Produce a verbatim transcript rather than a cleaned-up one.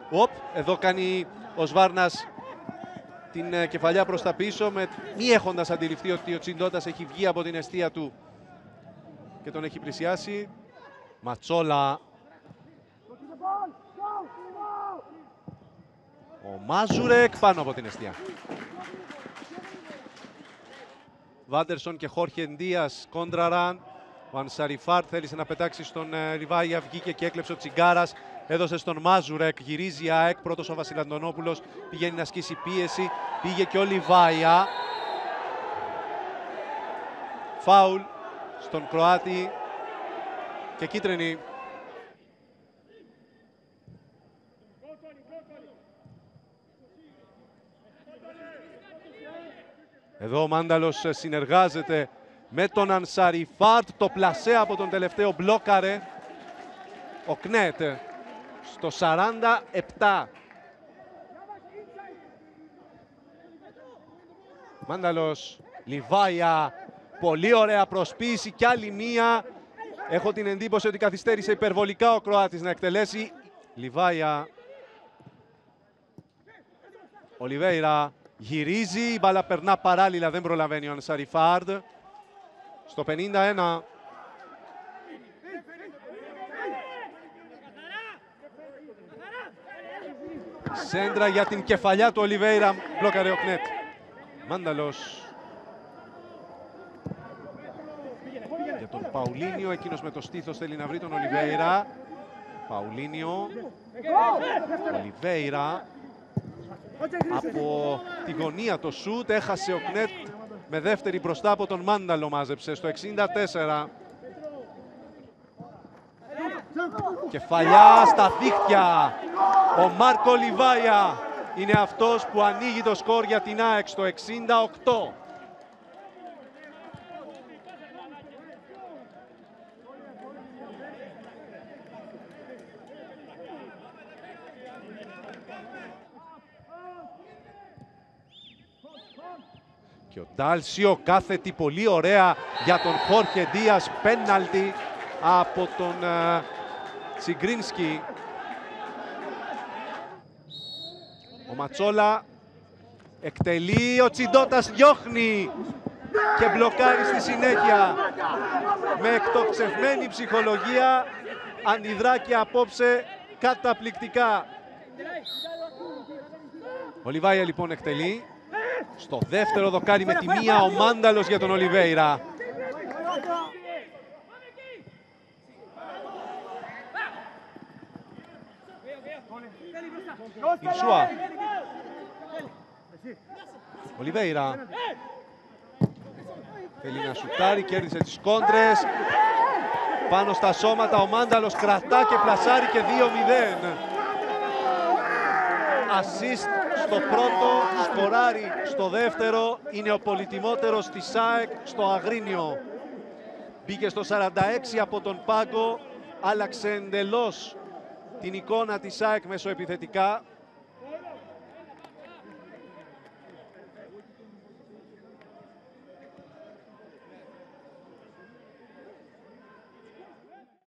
Οπ, εδώ κάνει ο Σβάρνας την ε, κεφαλιά προς τα πίσω, με, μη έχοντας αντιληφθεί ότι ο Τσιντότας έχει βγει από την εστία του και τον έχει πλησιάσει. Ματσόλα. Ο Μάζουρεκ πάνω από την εστία. Βάντερσον και Χόρχε Ντίας κόντραραν. Ο Ανσαριφάρτ θέλησε να πετάξει στον ε, Ριβάια, βγήκε και έκλεψε ο Τσιγκάρας. Έδωσε στον Μάζουρεκ, γυρίζει η ΑΕΚ, πρώτος ο Βασιλαντονόπουλος, πηγαίνει να ασκήσει πίεση, πήγε και ο Λιβάια. Φάουλ στον Κροάτη και κίτρινη. Εδώ ο Μάνταλος συνεργάζεται με τον Ανσαριφάρτ, το πλασέ από τον τελευταίο μπλόκαρε ο Κνέτ στο σαράντα επτά. Μάνταλος, Λιβάια, πολύ ωραία προσποίηση κι άλλη μία. Έχω την εντύπωση ότι καθυστέρησε υπερβολικά ο Κροάτης να εκτελέσει. Λιβάια, Ολιβέιρα, γυρίζει, η μπάλα περνά παράλληλα, δεν προλαβαίνει ο Ανσαριφάρτ. Στο πενήντα ένα. Σέντρα για την κεφαλιά του Ολιβέιρα, μπλόκαρε ο Κνέτ. Μάνταλος. Για τον Παουλίνιο, εκείνος με το στήθος θέλει να βρει τον Ολιβέιρα. Παουλίνιο. Ολιβέιρα. Από τη γωνία το σούτ, έχασε ο Κνέτ με δεύτερη μπροστά από τον Μάνταλο, μάζεψε στο εξήντα τέσσερα. Κεφαλιά στα δίχτυα. Ο Μάρκο Λιβάια είναι αυτός που ανοίγει το σκορ για την ΑΕΚ στο εξήντα οκτώ. Και ο Ντάλσιο κάθετη πολύ ωραία για τον Χόρχε Ντίας, πέναλτι από τον uh, Τσιγκρίνσκι. Ο Ματσόλα εκτελεί, ο Τσιντότας διώχνει και μπλοκάρει στη συνέχεια. Με εκτοξευμένη ψυχολογία αντιδρά και απόψε καταπληκτικά. Ο Λιβάια λοιπόν εκτελεί. Στο δεύτερο δοκάρι με τη μία ο Μάνταλος για τον Ολιβέιρα. Ινσούα. Ολιβέιρα. Θέλει να σουτάρει, κέρδισε τις κόντρες. Πάνω στα σώματα ο Μάνταλος κρατά και πλασάρει και δύο μηδέν. Ασίστ στο πρώτο, σκοράρει στο δεύτερο, είναι ο πολυτιμότερος της ΑΕΚ στο Αγρίνιο. Μπήκε στο σαράντα έξι από τον πάγκο, άλλαξε εντελώς την εικόνα της ΑΕΚ μεσοεπιθετικά.